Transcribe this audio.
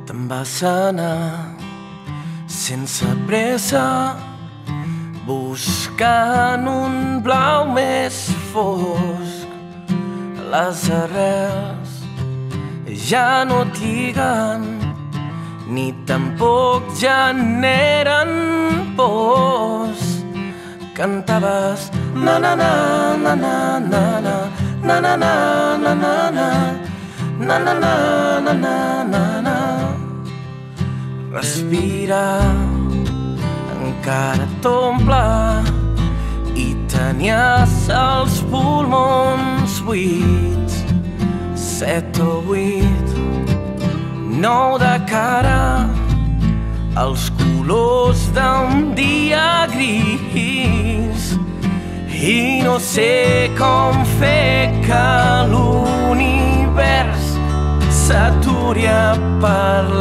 Te'n vas anar sense pressa, buscant un blau més fosc. Les arrels ja no et lliguen, ni tampoc generen pors. Cantaves na na na na na na na na na na na na na na na na na na na. Respirar encara t'omple i tenies els pulmons buits. 7 o 8, 9 de cara, els colors d'un dia gris. I no sé com fer que l'univers s'aturi a parlar